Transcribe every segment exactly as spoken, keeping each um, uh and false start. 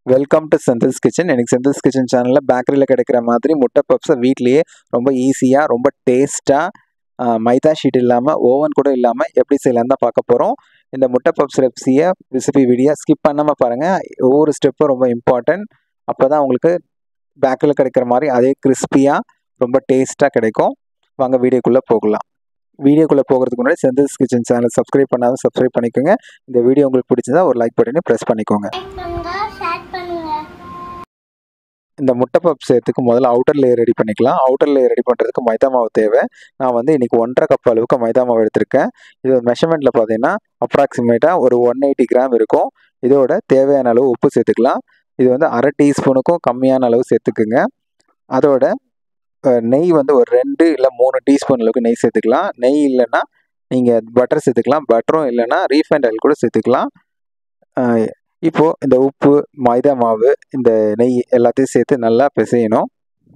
Welcome to Senthil's kitchen. எனக்கு Senthil's kitchen சேனலில் பேக்கரியில் கிடைக்கிற மாதிரி முட்டை பப்ஸை வீட்லேயே ரொம்ப ஈஸியாக ரொம்ப டேஸ்ட்டாக மைதா ஷீட் இல்லாமல் ஓவன் கூட இல்லாமல் எப்படி செய்யலாம் தான் பார்க்க போகிறோம். இந்த முட்டை பப்ஸ் ரெசிபியை ரெசிபி வீடியோ ஸ்கிப் பண்ணாமல் பாருங்கள். ஒவ்வொரு ஸ்டெப்பும் ரொம்ப இம்பார்ட்டன்ட். அப்போ தான் உங்களுக்கு பேக்கரியில் கிடைக்கிற மாதிரி அதே கிறிஸ்பியாக ரொம்ப டேஸ்ட்டாக கிடைக்கும். வாங்க வீடியோக்குள்ளே போகலாம். வீடியோக்குள்ளே போகிறதுக்கு முன்னாடி செந்தில்ஸ் கிச்சன் சேனல் சப்ஸ்கிரைப் பண்ணாமல் சப்ஸ்கிரைப் பண்ணிக்கோங்க. இந்த வீடியோ உங்களுக்கு பிடிச்சதா ஒரு லைக் பட்டனை ப்ரெஸ் பண்ணிக்கோங்க. இந்த முட்டை பப்ஸ் சேர்த்துக்கு முதல்ல அவுட்டர் லேயர் ரெடி பண்ணிக்கலாம். அவுட்டர் லேயர் ரெடி பண்ணுறதுக்கு மைதா மாவு தேவை. நான் வந்து இன்றைக்கி ஒன்றரை கப் அளவுக்கு மைதா மாவு எடுத்திருக்கேன். இது மெஷர்மெண்ட்டில் பார்த்தீங்கன்னா அப்ராக்சிமேட்டாக ஒரு ஒன் எயிட்டி கிராம் இருக்கும். இதோட தேவையான அளவு உப்பு சேர்த்துக்கலாம். இது வந்து அரை டீஸ்பூனுக்கும் கம்மியான அளவு சேர்த்துக்குங்க. அதோட நெய் வந்து ஒரு ரெண்டு இல்லை மூணு டீஸ்பூன் அளவுக்கு நெய் சேர்த்துக்கலாம். நெய் இல்லைன்னா நீங்கள் பட்டர் சேர்த்துக்கலாம். பட்டரும் இல்லைன்னா ரீஃபைண்ட் ஆயில் கூட சேர்த்துக்கலாம். இப்போது இந்த உப்பு, மைதா மாவு, இந்த நெய் எல்லாத்தையும் சேர்த்து நல்லா பிசையணும்.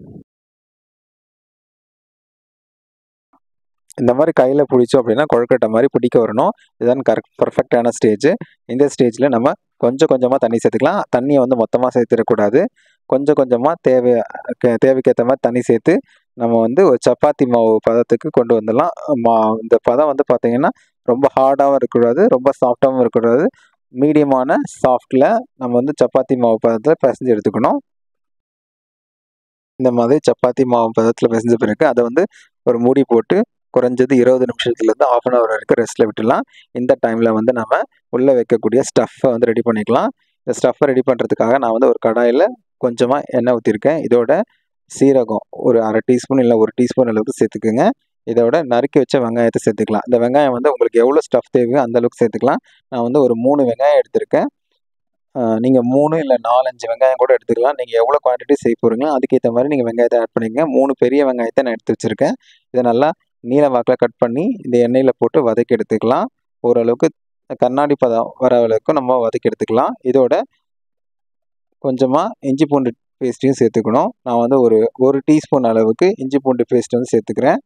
இந்த மாதிரி கையில் பிடிச்சோம் அப்படின்னா கொழுக்கட்டை மாதிரி பிடிக்க வரணும். இதுதான் கரெக்ட் பர்ஃபெக்டான ஸ்டேஜ். இந்த ஸ்டேஜில் நம்ம கொஞ்சம் கொஞ்சமாக தண்ணி சேர்த்துக்கலாம். தண்ணியை வந்து மொத்தமாக சேர்த்துடக்கூடாது. கொஞ்சம் கொஞ்சமாக தேவை தேவைக்கேற்ற மாதிரி தண்ணி சேர்த்து நம்ம வந்து ஒரு சப்பாத்தி மாவு பதத்துக்கு கொண்டு வந்துடலாம். மா இந்த பதம் வந்து பார்த்திங்கன்னா ரொம்ப ஹார்டாகவும் இருக்கக்கூடாது, ரொம்ப சாஃப்டாகவும் இருக்கக்கூடாது. மீடியமான சாஃப்டில் நம்ம வந்து சப்பாத்தி மாவு பதத்தில் பிசைஞ்சு எடுத்துக்கணும். இந்த மாதிரி சப்பாத்தி மாவு பதத்தில் பிசைஞ்ச பிறகு அதை வந்து ஒரு மூடி போட்டு குறைஞ்சது இருபது நிமிஷத்துலேருந்து ஆஃப் அன் ஹவர் வரைக்கும் ரெஸ்ட்டில் விட்டுடலாம். இந்த டைமில் வந்து நம்ம உள்ளே வைக்கக்கூடிய ஸ்டஃப்பை வந்து ரெடி பண்ணிக்கலாம். இந்த ஸ்டஃப்பை ரெடி பண்ணுறதுக்காக நான் வந்து ஒரு கடாயில் கொஞ்சமாக எண்ணெய் ஊற்றிருக்கேன். இதோட சீரகம் ஒரு அரை டீஸ்பூன் இல்லை ஒரு டீஸ்பூன் அளவுக்கு சேர்த்துக்குங்க. இதோட நறுக்கி வச்ச வெங்காயத்தை சேர்த்துக்கலாம். இந்த வெங்காயம் வந்து உங்களுக்கு எவ்வளோ ஸ்டஃப் தேவையோ அந்தளவுக்கு சேர்த்துக்கலாம். நான் வந்து ஒரு மூணு வெங்காயம் எடுத்திருக்கேன். நீங்கள் மூணு இல்லை நாலஞ்சு வெங்காயம் கூட எடுத்துக்கலாம். நீங்கள் எவ்வளோ குவான்டிட்டி செய்ய போகிறீங்களோ அதுக்கேற்ற மாதிரி நீங்கள் வெங்காயத்தை ஆட் பண்ணிக்கங்க. மூணு பெரிய வெங்காயத்தை நான் எடுத்து வச்சுருக்கேன். இதை நல்லா நீல வாக்கில் கட் பண்ணி இந்த எண்ணெயில் போட்டு வதக்கி எடுத்துக்கலாம். ஓரளவுக்கு கண்ணாடி பதம் வர அளவுக்கு நம்ம வதக்கி எடுத்துக்கலாம். இதோட கொஞ்சமாக இஞ்சி பூண்டு பேஸ்ட்டையும் சேர்த்துக்கணும். நான் வந்து ஒரு ஒரு டீஸ்பூன் அளவுக்கு இஞ்சி பூண்டு பேஸ்ட் வந்து சேர்த்துக்கிறேன்.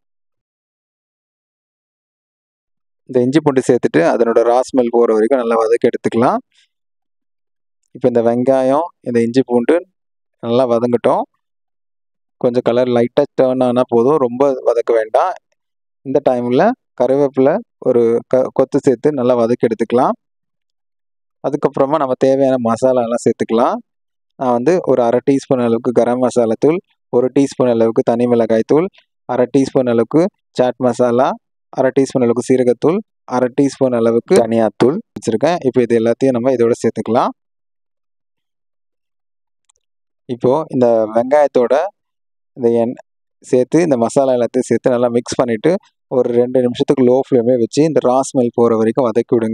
இந்த இஞ்சி பூண்டு சேர்த்துட்டு அதனோட ரா ஸ்மெல் போகிற வரைக்கும் நல்லா வதக்கி எடுத்துக்கலாம். இப்போ இந்த வெங்காயம் இந்த இஞ்சி பூண்டு நல்லா வதங்கட்டும். கொஞ்சம் கலர் லைட்டாக டேர்ன் ஆனால் போதும், ரொம்ப வதக்க வேண்டாம். இந்த டைமில் கருவேப்பிலை ஒரு க கொத்து சேர்த்து நல்லா வதக்கி எடுத்துக்கலாம். அதுக்கப்புறமா நம்ம தேவையான மசாலாலாம் சேர்த்துக்கலாம். நான் வந்து ஒரு அரை டீஸ்பூன் அளவுக்கு கரம் மசாலா தூள், ஒரு டீஸ்பூன் அளவுக்கு தனி மிளகாய் தூள், அரை டீஸ்பூன் அளவுக்கு சாட் மசாலா, அரை டீஸ்பூன் அளவுக்கு சீரகத்தூள், அரை டீஸ்பூன் அளவுக்கு தனியாத்தூள் வச்சுருக்கேன். இப்போ இது எல்லாத்தையும் நம்ம இதோட சேர்த்துக்கலாம். இப்போது இந்த வெங்காயத்தோட இந்த எண்ணெய் சேர்த்து இந்த மசாலா எல்லாத்தையும் சேர்த்து நல்லா மிக்ஸ் பண்ணிவிட்டு ஒரு ரெண்டு நிமிஷத்துக்கு லோ ஃப்ளேமே வச்சு இந்த ரா ஸ்மெல் போகிற வரைக்கும் வதக்கி விடுங்க.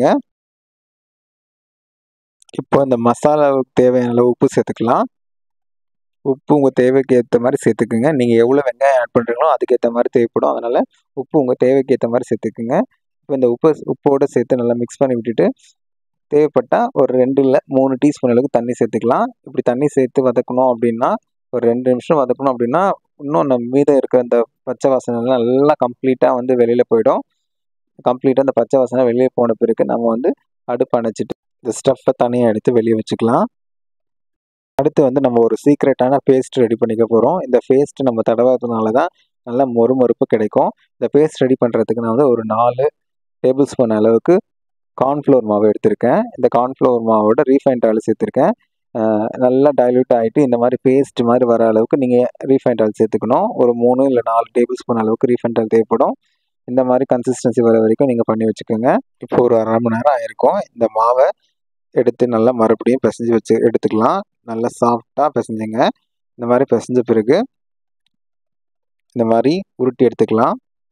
இப்போ இந்த மசாலாவுக்கு தேவையான அளவு உப்பு சேர்த்துக்கலாம். உப்பு உங்கள் தேவைக்கு ஏற்ற மாதிரி சேர்த்துக்குங்க. நீங்கள் எவ்வளோ வெங்காயம் ஆட் பண்ணுறீங்களோ அதுக்கேற்ற மாதிரி தேவைப்படும். அதனால் உப்பு உங்கள் தேவைக்கு ஏற்ற மாதிரி சேர்த்துக்குங்க. இப்போ இந்த உப்பு உப்போடு சேர்த்து நல்லா மிக்ஸ் பண்ணி விட்டுட்டு தேவைப்பட்டால் ஒரு ரெண்டு இல்லை மூணு டீஸ்பூன் அளவுக்கு தண்ணி சேர்த்துக்கலாம். இப்படி தண்ணி சேர்த்து வதக்கணும் அப்படின்னா ஒரு ரெண்டு நிமிஷம் வதக்கணும் அப்படின்னா இன்னும் நம்ம மீதம் இருக்கிற இந்த பச்சை வாசனைலாம் நல்லா கம்ப்ளீட்டாக வந்து வெளியில் போயிடும். கம்ப்ளீட்டாக அந்த பச்சை வாசனை வெளியே போன பிறகு நம்ம வந்து அடுப்பு அணைச்சிட்டு இந்த ஸ்டஃப்பை தனியாக எடுத்து வெளியே வச்சுக்கலாம். அடுத்து வந்து நம்ம ஒரு சீக்ரெட்டான பேஸ்ட் ரெடி பண்ணிக்க போகிறோம். இந்த பேஸ்ட் நம்ம தடவாததுனால தான் நல்லா மொறுமொறுப்பு கிடைக்கும். இந்த பேஸ்ட் ரெடி பண்ணுறதுக்கு நான் வந்து ஒரு நாலு டேபிள் ஸ்பூன் அளவுக்கு கார்ன்ஃப்ளவர் மாவு எடுத்திருக்கேன். இந்த கார்ன்ஃப்ளவர் மாவோட ரீஃபைண்ட் ஆயில் சேர்த்துருக்கேன். நல்லா டைல்யூட் ஆகிட்டு இந்த மாதிரி பேஸ்ட் மாதிரி வர அளவுக்கு நீங்கள் ரீஃபைண்ட் ஆயில் சேர்த்துக்கணும். ஒரு மூணு இல்லை நாலு டேபிள் ஸ்பூன் அளவுக்கு ரீஃபைண்ட் ஆயில் தேவைப்படும். இந்த மாதிரி கன்சிஸ்டன்சி வர வரைக்கும் நீங்கள் பண்ணி வச்சுக்கோங்க. இப்போ ஒரு அரை மணி நேரம் ஆயிருக்கும். இந்த மாவை எடுத்து நல்லா மறுபடியும் பிசைஞ்சு வச்சு எடுத்துக்கலாம். நல்லா சாஃப்டாக பிசைஞ்சுங்க. இந்த மாதிரி பிசைஞ்ச பிறகு இந்த மாதிரி உருட்டி எடுத்துக்கலாம்.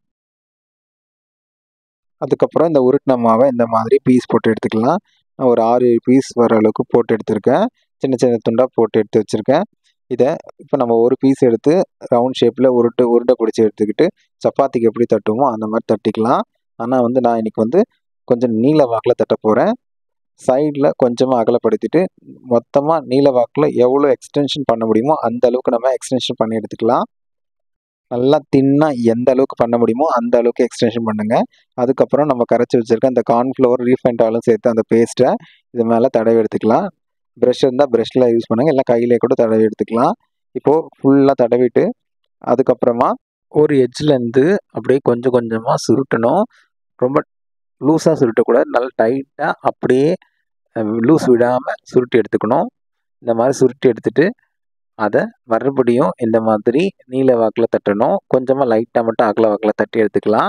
அதுக்கப்புறம் இந்த உருட்டின மாவை இந்த மாதிரி பீஸ் போட்டு எடுத்துக்கலாம். நான் ஒரு ஆறு பீஸ் வர அளவுக்கு போட்டு எடுத்திருக்கேன். சின்ன சின்ன துண்டாக போட்டு எடுத்து வச்சுருக்கேன். இதை இப்போ நம்ம ஒரு பீஸ் எடுத்து ரவுண்ட் ஷேப்பில் உருட்டு உருண்டை பிடிச்சி எடுத்துக்கிட்டு சப்பாத்திக்கு எப்படி தட்டுவோமோ அந்த மாதிரி தட்டிக்கலாம். ஆனால் வந்து நான் இன்றைக்கி வந்து கொஞ்சம் நீல வாக்கில் தட்ட போகிறேன். சைடில் கொஞ்சமாக அகலப்படுத்திட்டு மொத்தமாக நீல வாக்கில் எவ்வளோ எக்ஸ்டென்ஷன் பண்ண முடியுமோ அந்த அளவுக்கு நம்ம எக்ஸ்டென்ஷன் பண்ணி எடுத்துக்கலாம். நல்லா தின்னாக எந்த அளவுக்கு பண்ண முடியுமோ அந்த அளவுக்கு எக்ஸ்டென்ஷன் பண்ணுங்கள். அதுக்கப்புறம் நம்ம கரைச்சி வச்சுருக்க அந்த கார்ன்ஃப்ளவர் ரீஃபைண்ட் ஆயிலும் சேர்த்து அந்த பேஸ்ட்டை இது மேலே தடவி எடுத்துக்கலாம். ப்ரஷ் இருந்தால் ப்ரஷ்ஷில் யூஸ் பண்ணுங்கள், இல்லை கையிலே கூட தடவி எடுத்துக்கலாம். இப்போது ஃபுல்லாக தடவிட்டு அதுக்கப்புறமா ஒரு எட்ஜ்லேருந்து அப்படியே கொஞ்சம் கொஞ்சமாக சுருட்டணும். ரொம்ப லூஸாக சுருட்டக்கூடாது, நல்லா டைட்டாக அப்படியே லூஸ் விடாமல் சுருட்டி எடுத்துக்கணும். இந்த மாதிரி சுருட்டி எடுத்துகிட்டு அதை மறுபடியும் இந்த மாதிரி நீல வாக்கில் தட்டணும். கொஞ்சமாக லைட்டாக மட்டும் அகல வாக்கில் தட்டி எடுத்துக்கலாம்.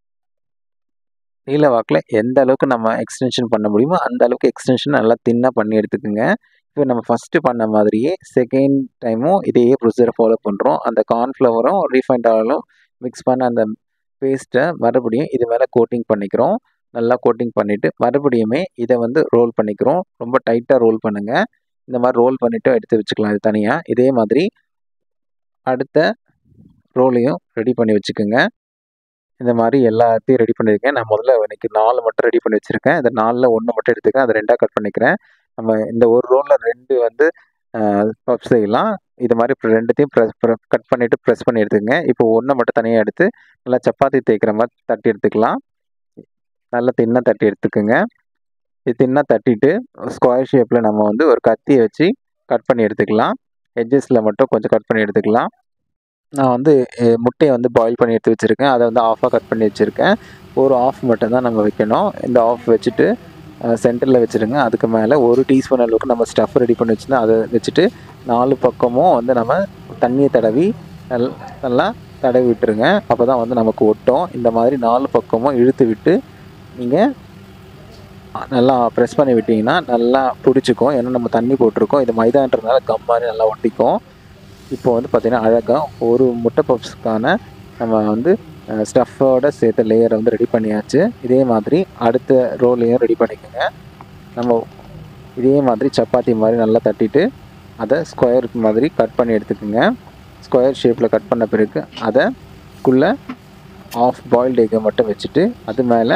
நீல வாக்கில் எந்த அளவுக்கு நம்ம எக்ஸ்டென்ஷன் பண்ண முடியுமோ அந்த அளவுக்கு எக்ஸ்டென்ஷன் நல்லா தின்னாக பண்ணி எடுத்துக்கோங்க. இப்போ நம்ம ஃபஸ்ட்டு பண்ண மாதிரியே செகண்ட் டைமும் இதே ப்ரொசீஜரை ஃபாலோ பண்ணுறோம். அந்த கார்ன்ஃப்ளவரும் ரீஃபைண்ட் ஆயிலும் மிக்ஸ் பண்ண அந்த பேஸ்ட்டை மறுபடியும் இது மேலே கோட்டிங் பண்ணிக்கிறோம். நல்லா கோட்டிங் பண்ணிவிட்டு மறுபடியுமே இதை வந்து ரோல் பண்ணிக்கிறோம். ரொம்ப டைட்டாக ரோல் பண்ணுங்கள். இந்த மாதிரி ரோல் பண்ணிவிட்டு எடுத்து வச்சுக்கலாம் இது தனியாக. இதே மாதிரி அடுத்த ரோலையும் ரெடி பண்ணி வச்சுக்கோங்க. இந்த மாதிரி எல்லாத்தையும் ரெடி பண்ணியிருக்கேன். நான் முதல்ல இன்றைக்கி நாலு மட்டும் ரெடி பண்ணி வச்சுருக்கேன். இந்த நாலில் ஒன்று மட்டும் எடுத்துக்கிறேன், அதை ரெண்டாக கட் பண்ணிக்கிறேன். நம்ம இந்த ஒரு ரோலில் ரெண்டு வந்து பப்ஸ் செய்யலாம். இது மாதிரி இப்போ ரெண்டுத்தையும் ப்ரெஸ் கட் பண்ணிவிட்டு ப்ரெஸ் பண்ணி எடுத்துக்கங்க. இப்போ ஒன்றை மட்டும் தனியாக எடுத்து நல்லா சப்பாத்தி தேய்க்கிற மாதிரி தட்டி எடுத்துக்கலாம். நல்லா தின்னாக தட்டி எடுத்துக்கோங்க. இது தின்னாக தட்டிட்டு ஸ்கொயர் ஷேப்பில் நம்ம வந்து ஒரு கத்தியை வச்சு கட் பண்ணி எடுத்துக்கலாம். எட்ஜஸில் மட்டும் கொஞ்சம் கட் பண்ணி எடுத்துக்கலாம். நான் வந்து முட்டையை வந்து பாயில் பண்ணி எடுத்து வச்சுருக்கேன். அதை வந்து ஆஃபாக கட் பண்ணி வச்சுருக்கேன். ஒரு ஆஃப் மட்டும்தான் நம்ம வைக்கணும். இந்த ஆஃப் வச்சுட்டு சென்டரில் வச்சுருங்க. அதுக்கு மேலே ஒரு டீஸ்பூன் அளவுக்கு நம்ம ஸ்டஃப் ரெடி பண்ணி வச்சுருந்தா அதை வச்சுட்டு நாலு பக்கமும் வந்து நம்ம தண்ணியை தடவி நல் நல்லா தடவி விட்டுருங்க. அப்போ தான் வந்து நமக்கு ஒட்டும். இந்த மாதிரி நாலு பக்கமும் இழுத்து விட்டு நீங்கள் நல்லா ப்ரெஸ் பண்ணி விட்டிங்கன்னா நல்லா பிடிச்சிக்கும். ஏன்னா நம்ம தண்ணி போட்டிருக்கோம். இது மைதான்றதுனால கம் மாதிரி நல்லா ஒட்டிக்கும். இப்போ வந்து பார்த்திங்கன்னா அழகாக ஒரு முட்டை பப்ஸுக்கான நம்ம வந்து ஸ்டஃப்போட சேர்த்த லேயரை வந்து ரெடி பண்ணியாச்சு. இதே மாதிரி அடுத்த ரோலையும் ரெடி பண்ணிக்கோங்க. நம்ம இதே மாதிரி சப்பாத்தி மாதிரி நல்லா தட்டிட்டு அதை ஸ்கொயருக்கு மாதிரி கட் பண்ணி எடுத்துக்கோங்க. ஸ்கொயர் ஷேப்பில் கட் பண்ண பிறகு அதைக்குள்ளே ஆஃப் பாயில்டு எக்கை மட்டும் வச்சுட்டு அது மேலே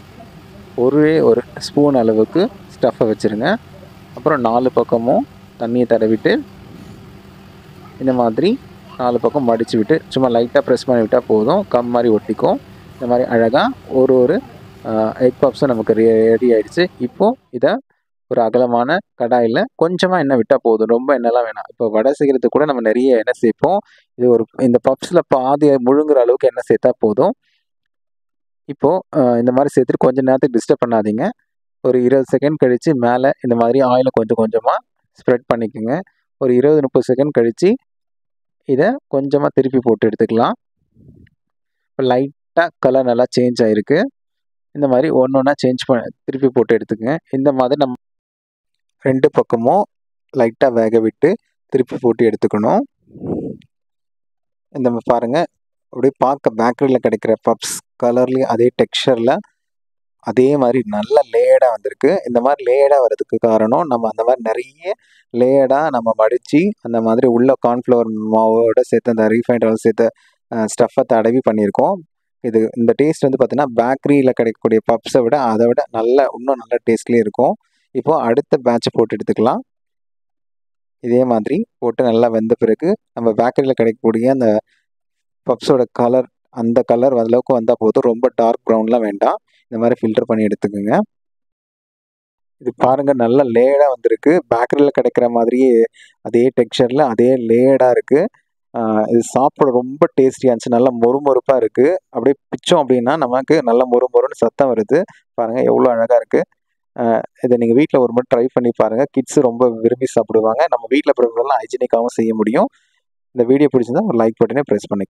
ஒரே ஒரு ஸ்பூன் அளவுக்கு ஸ்டஃப்பை வச்சுருங்க. அப்புறம் நாலு பக்கமும் தண்ணியை தடவிட்டு இந்த மாதிரி நாலு பக்கம் மடித்து விட்டு சும்மா லைட்டாக ப்ரெஸ் பண்ணி விட்டால் போதும். கம் மாதிரி ஒட்டிக்கும். இந்த மாதிரி அழகாக ஒரு ஒரு எக் பப்ஸும் நமக்கு ரெடி ஆகிடுச்சு. இப்போது இதை ஒரு அகலமான கடாயில் கொஞ்சமாக எண்ணெய் விட்டால் போதும். ரொம்ப எண்ணெய்லாம் வேணாம். இப்போ வடை செய்கிறதுக்கு கூட நம்ம நிறைய எண்ணெய் சேர்ப்போம். இது ஒரு இந்த பப்ஸில் பாதி முழுங்குற அளவுக்கு எண்ணெய் சேர்த்தா போதும். இப்போது இந்த மாதிரி சேர்த்துட்டு கொஞ்சம் நேரத்துக்கு டிஸ்டர்ப் பண்ணாதீங்க. ஒரு இருபது செகண்ட் கழித்து மேலே இந்த மாதிரி ஆயிலை கொஞ்சம் கொஞ்சமாக ஸ்ப்ரெட் பண்ணிக்கோங்க. ஒரு இருபது முப்பது செகண்ட் கழித்து இதை கொஞ்சமாக திருப்பி போட்டு எடுத்துக்கலாம். இப்போ லைட்டாக கலர் நல்லா சேஞ்ச் ஆகிருக்கு. இந்த மாதிரி ஒன்று ஒன்றா சேஞ்ச் பண்ண திருப்பி போட்டு எடுத்துக்கங்க. இந்த மாதிரி நம்ம ரெண்டு பக்கமும் லைட்டாக வேக விட்டு திருப்பி போட்டு எடுத்துக்கணும். இந்த பாருங்கள், அப்படியே பார்க்க பேக்கரியில் கிடைக்கிற பப்ஸ் கலர்லேயும் அதே டெக்ஸ்சரில் அதே மாதிரி நல்ல லேயர்டாக வந்திருக்கு. இந்த மாதிரி லேயர்டாக வர்றதுக்கு காரணம் நம்ம அந்த மாதிரி நிறைய லேயர்டாக நம்ம மடித்து அந்த மாதிரி உள்ள கார்ன்ஃப்ளவர் மாவோட சேர்த்து அந்த ரீஃபைண்ட் ஆயில் சேர்த்த ஸ்டஃப்பை தடவி பண்ணியிருக்கோம். இது இந்த டேஸ்ட் வந்து பார்த்திங்கன்னா பேக்கரியில் கிடைக்கக்கூடிய பப்ஸை விட அதை விட நல்ல இன்னும் நல்ல டேஸ்ட்லேயே இருக்கும். இப்போது அடுத்த பேட்சை போட்டு எடுத்துக்கலாம். இதே மாதிரி போட்டு நல்லா வெந்த பிறகு நம்ம பேக்கரியில் கிடைக்கக்கூடிய அந்த பப்ஸோட கலர் அந்த கலர் அளவுக்கு வந்தால் போதும். ரொம்ப டார்க் ப்ரௌன்லாம் வேண்டாம். இந்த மாதிரி ஃபில்டர் பண்ணி எடுத்துக்கோங்க. இது பாருங்கள், நல்ல லேயர்டாக வந்திருக்கு. பேக்கரியில் கிடைக்கிற மாதிரியே அதே டெக்ஸ்சரில் அதே லேயர்டாக இருக்குது. இது சாப்பிட ரொம்ப டேஸ்டியாக இருந்துச்சு. நல்லா மொறுமொறுப்பாக இருக்குது. அப்படியே பிச்சோம் அப்படின்னா நமக்கு நல்லா மொறுமொறுன்னு சத்தம் வருது. பாருங்கள் எவ்வளோ அழகாக இருக்குது. இதை நீங்கள் வீட்டில் ஒரு மட்டும் ட்ரை பண்ணி பாருங்கள். கிட்ஸு ரொம்ப விரும்பி சாப்பிடுவாங்க. நம்ம வீட்டில் ப்ரிப்பரெல்லாம் ஹைஜீனிக்காகவும் செய்ய முடியும். இந்த வீடியோ பிடிச்சிருந்தா ஒரு லைக் பட்டனே ப்ரெஸ் பண்ணி